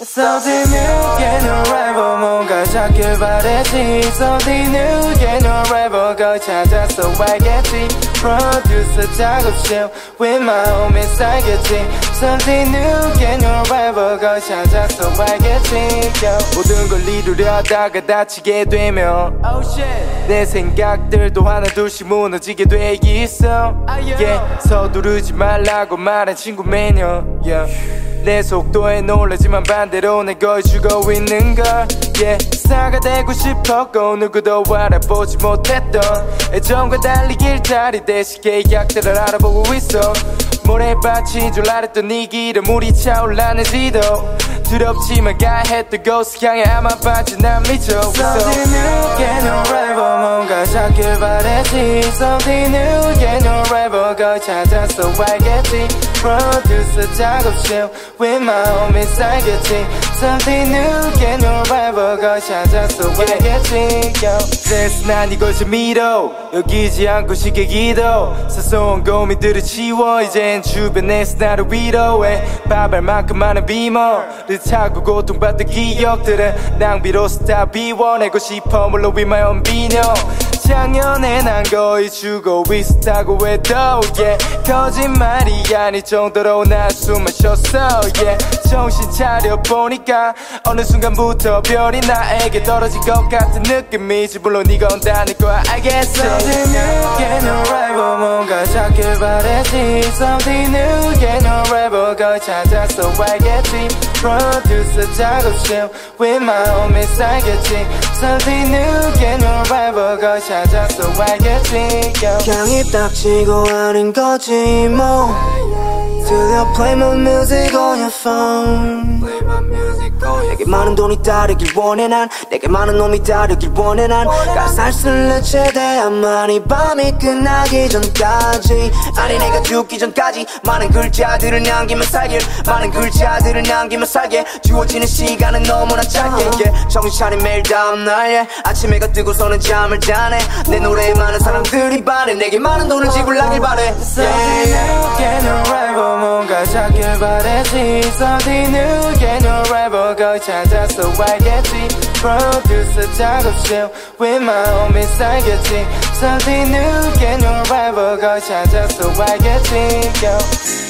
Something new, get no rival 뭔가 찾길 바랬지 Something new, get no rival 걸 찾아서 알겠지 Producer 작업실 with my homies 살겠지 Something new, get no rival 걸 찾아서 알겠지 모든 걸 이루려다가 다치게 되면 내 생각들도 하나둘씩 무너지게 돼 있어 서두르지 말라고 말한 친구 매년 내 속도에 놀라지만 반대로 내 걸 주고 있는 걸 스타가 되고 싶었고 누구도 알아보지 못했던 애정과 달리 길다리 대신 계약들을 알아보고 있어 모래밭인 줄 알았던 네 길에 물이 차올라는지도 두렵지만 가했던 곳 향해 아마 반지 난 미쳐 Something new, get no rival 뭔가 찾길 바랬지 Something new, get no rival 걸 찾아서 알겠지 Producer 작업실 with my homies 알겠지 Something new, get no rival 걸 찾아서 알겠지 그래서 난 이것을 믿어 여기지 않고 쉽게 기도 사소한 고민들을 치워 이젠 주변에서 나를 위로해 바랄 만큼 많은 비모를 타고 고통받던 기억들은 낭비로서 다 비워내고 싶어 물론 with my own 비녀 작년에 난 거의 죽어 있었다고 해도 거짓말이 아닐 정도로 난 숨을 쉬었어 정신 차려보니까 어느 순간부터 별이 나에게 떨어진 것 같은 느낌이지 물론 네가 온다는 거야 알겠어 Something new, get no rival 뭔가 찾길 바랬지 Something new, get no rival 걸 찾아서 알겠지 Producer 작업실 with my homies 알겠지 Something new, get no rival 걸 찾아서 알겠지 향이 닥치고 하는 거지 뭐 들려 play my music on your phone 내게 많은 돈이 따르길 원해 난 내게 많은 놈이 따르길 원해 난 가사를 쓸래 최대한만 이 밤이 끝나기 전까지 아니 내가 죽기 전까지 많은 글자들을 남기면 살길 많은 글자들을 남기면 살게 주어지는 시간은 너무나 짧게 정신 차린 매일 다음날 아침 해가 뜨고서는 잠을 자네 내 노래에 많은 사람들이 반해 내게 많은 돈을 지불하길 바래 Something new, get no rival 뭔가 찾길 바랬지 Something new, get no rival 걸 찾아서 알겠지 Producer 작업실 with my homies 알겠지 Something new, get no rival 걸 찾아서 알겠지